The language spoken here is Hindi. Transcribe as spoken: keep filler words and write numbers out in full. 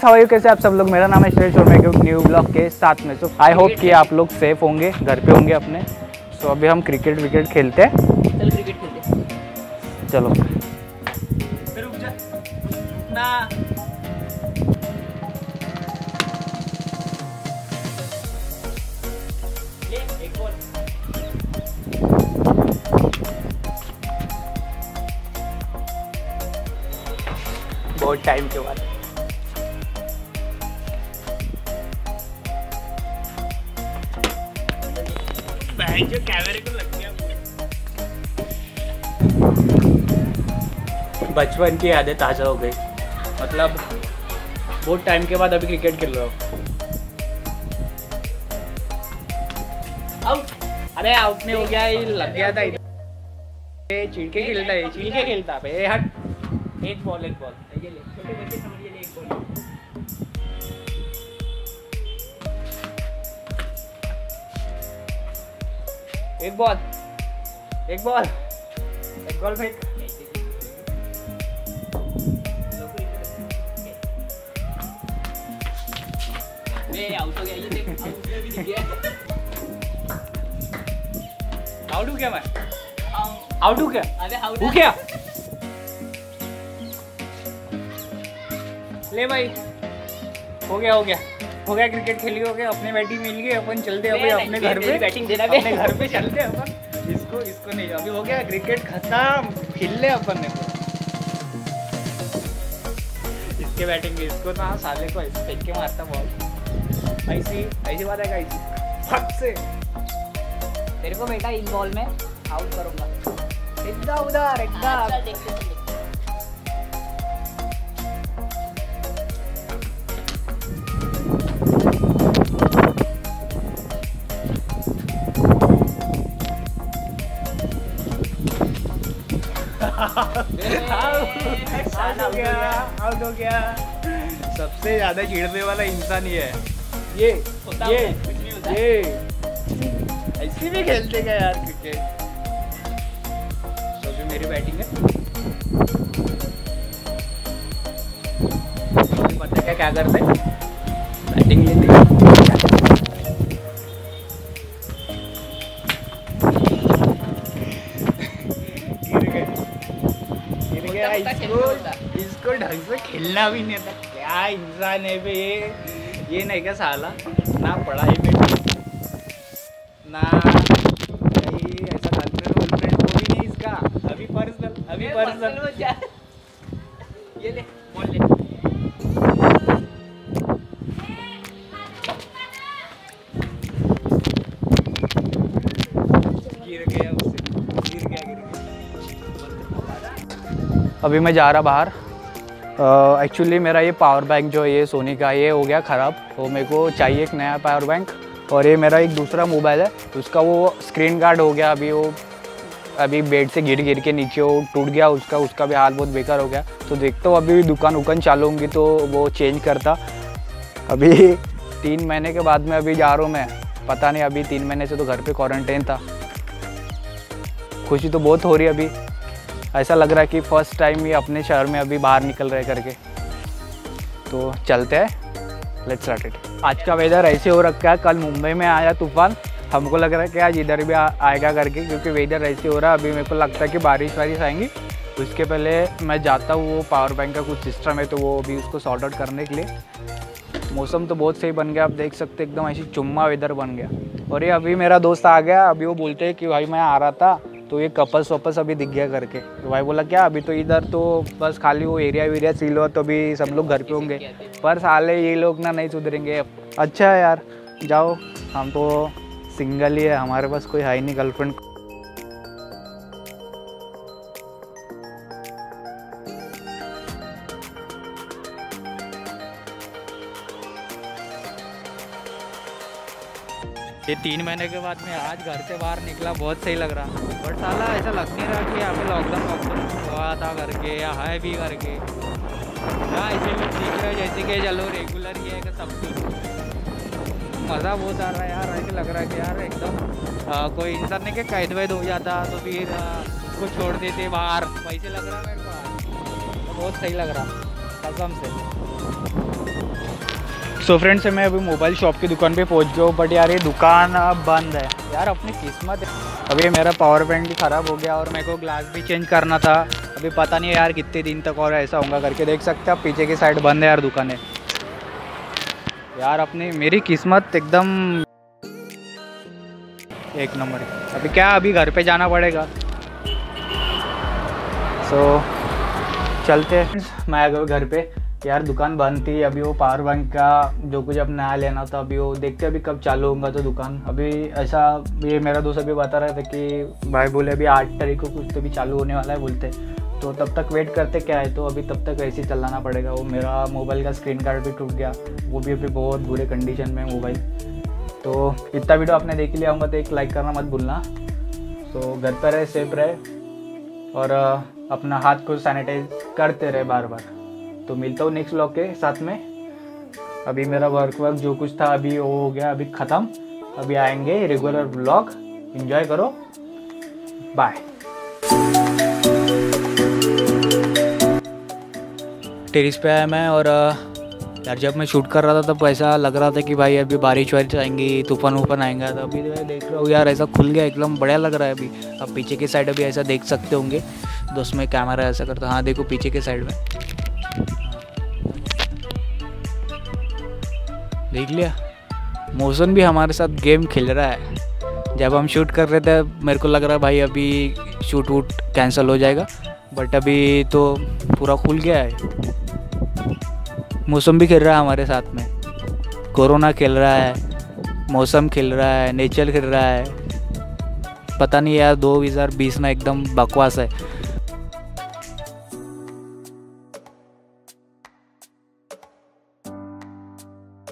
गाइस हाउ आर यू, कैसे आप सब लोग। मेरा नाम है श्रेष्ठ और मैं एक न्यू ब्लॉग के साथ में। सो आई होप कि आप लोग सेफ होंगे, घर पे होंगे अपने। सो so, अभी हम क्रिकेट विकेट खेलते हैं। चल क्रिकेट खेलते हैं। चलो रुक जा ना। ये एक बॉल। बहुत टाइम के बाद जो कैमरे को लग गया। बचपन की यादें ताज़ा हो गई। मतलब बहुत टाइम के बाद अभी क्रिकेट खेल रहा हूँ। आउट। अरे आउट नहीं हो गया, ये लग गया था इधर। ये चिड़के खेलता है, चिड़के खेलता है। ए हट। एक बॉल एक बॉल ये ले, छोटे बच्चे समझिए। ले एक बॉल। एक बॉल एक बॉल एक बॉल फेंक। ये आउट हो गया। ये देख आउट भी दिख गया। आउट हो गया मैं। आउट हो गया। अरे आउट हो गया। ले भाई, हो गया हो गया हो गया। क्रिकेट खेली हो गया, अपने बैटिंग मिल गई, अपन चलते हैं अपने घर पे। बैटिंग देना अपने घर पे चलते हैं अपन। इसको इसको नहीं, अभी हो गया क्रिकेट खत्म। खेल ले अपन ने तो इसके बैटिंग में। इसको ना साले को ऐसे फेंक के मारता बॉल। ऐसी ऐसी बात है गाइस, फट से तेरे को बेटा इस बॉल में आउट करूंगा। एकदम उधर एकदम। आउट हो गया आउट हो गया। सबसे ज्यादा चिढ़ने वाला इंसान ये है। ये ये ये ऐसे भी खेलते क्या यार क्रिकेट। तो भी मेरी बैटिंग है। पता क्या क्या करते बैटिंग लेते। इसको इसको ढंग से खेलना भी नहीं आता। क्या इंसान है बे ये। ये नहीं क्या साला, ना पढ़ाई में ना नहीं, ऐसा गर्लफ्रेंड वर्लफ्रेंड वो भी नहीं इसका। अभी पर्सनल अभी पर्सनल ये ले बोल ले। गिर गया उससे, गिर गया गिर गया। अभी मैं जा रहा बाहर। एक्चुअली uh, मेरा ये पावर बैंक जो है ये सोनी का, ये हो गया ख़राब। तो मेरे को चाहिए एक नया पावर बैंक। और ये मेरा एक दूसरा मोबाइल है, उसका वो स्क्रीन गार्ड हो गया। अभी वो अभी बेड से गिर गिर के नीचे वो टूट गया। उसका उसका भी हाल बहुत बेकार हो गया। तो देखता हूँ अभी दुकान उकान चालू होंगी तो वो चेंज करता। अभी तीन महीने के बाद में अभी जा रहा हूँ मैं। पता नहीं, अभी तीन महीने से तो घर पर क्वारंटाइन था। खुशी तो बहुत हो रही है अभी। ऐसा लग रहा है कि फ़र्स्ट टाइम ही अपने शहर में अभी बाहर निकल रहे करके। तो चलते हैं, लेट्स स्टार्ट इट। आज का वेदर ऐसे हो रखा है, कल मुंबई में आया तूफान। हमको लग रहा है कि आज इधर भी आ, आएगा करके, क्योंकि वेदर ऐसे हो रहा है। अभी मेरे को लगता है कि बारिश वारिश आएंगी। उसके पहले मैं जाता हूँ, वो पावर बैंक का कुछ सिस्टम है तो वो अभी उसको सॉर्ट आउट करने के लिए। मौसम तो बहुत सही बन गया, आप देख सकते एकदम ऐसी चुम्मा वेदर बन गया। और ये अभी मेरा दोस्त आ गया। अभी वो बोलते हैं कि भाई मैं आ रहा था तो ये कपल्स वपल्स अभी दिख गया करके। तो भाई बोला क्या अभी तो इधर तो बस खाली वो एरिया वीरिया सील हुआ तो अभी सब लोग घर पे होंगे। पर साले ये लोग ना नहीं सुधरेंगे। अच्छा है यार, जाओ, हम तो सिंगल ही है, हमारे पास कोई है ही नहीं गर्लफ्रेंड। ये तीन महीने के बाद में आज घर से बाहर निकला, बहुत सही लग रहा। बट साला ऐसा लग नहीं रहा कि यहाँ पे लॉकडाउन लॉकडाउन हुआ था करके या है भी करके। हाँ ऐसे भी दिख रहा है जैसे कि चलो रेगुलर ही है सब कुछ। मज़ा बहुत आ रहा है यार। ऐसे लग रहा है कि यार एकदम आ, कोई इंसान ने क्या कैद वैद हो जाता तो फिर उसको छोड़ देते बाहर, वैसे लग रहा है मेरे को। तो बहुत सही लग रहा कसम से। सो फ्रेंड्स मैं अभी मोबाइल शॉप की दुकान पे पहुंच गया हूँ, बट यार ये दुकान अब बंद है यार, अपनी किस्मत है। अभी मेरा पावर बैंक भी ख़राब हो गया और मेरे को ग्लास भी चेंज करना था। अभी पता नहीं यार कितने दिन तक और ऐसा होगा करके। देख सकते हैं आप पीछे की साइड बंद है यार दुकानें। यार अपनी मेरी किस्मत एकदम एक नंबर है। अभी क्या अभी घर पे जाना पड़ेगा। सो चलते हैं। मैं आ गया घर पे यार, दुकान बंद थी। अभी वो पावर बैंक का जो कुछ अब नया लेना था, अभी वो देखते अभी कब चालू होगा तो दुकान। अभी ऐसा ये मेरा दोस्त अभी बता रहा था कि भाई बोले अभी आठ तारीख को कुछ तो भी चालू होने वाला है बोलते, तो तब तक वेट करते क्या है। तो अभी तब तक ऐसे ही चलाना पड़ेगा। वो मेरा मोबाइल का स्क्रीन गार्ड भी टूट गया, वो भी अभी बहुत बुरे कंडीशन में मोबाइल। तो इतना वीडियो आपने देख लिया होगा तो एक लाइक करना मत भूलना। तो घर पर रहे, सेफ रहे और अपना हाथ को सैनिटाइज करते रहे बार बार। तो मिलता हूँ नेक्स्ट व्लॉग के साथ में। अभी मेरा वर्क वर्क जो कुछ था अभी वो हो गया, अभी ख़त्म। अभी आएंगे रेगुलर व्लॉग, एंजॉय करो, बाय। टेरिस पे आया मैं और यार जब मैं शूट कर रहा था तब ऐसा लग रहा था कि भाई अभी बारिश वारिश आएंगी, तूफान वूफान आएंगा। तो अभी देख रहा हूँ यार ऐसा खुल गया, एकदम बढ़िया लग रहा है। अभी अब पीछे की साइड अभी ऐसा देख सकते होंगे दोस्त में कैमरा ऐसा करता। हाँ देखो पीछे के साइड में देख लिया। मौसम भी हमारे साथ गेम खेल रहा है। जब हम शूट कर रहे थे मेरे को लग रहा है भाई अभी शूट वूट कैंसिल हो जाएगा, बट अभी तो पूरा खुल गया है। मौसम भी खेल रहा है हमारे साथ में, कोरोना खेल रहा है, मौसम खेल रहा है, नेचर खेल रहा है। पता नहीं यार दो हज़ार बीस में एकदम बकवास है।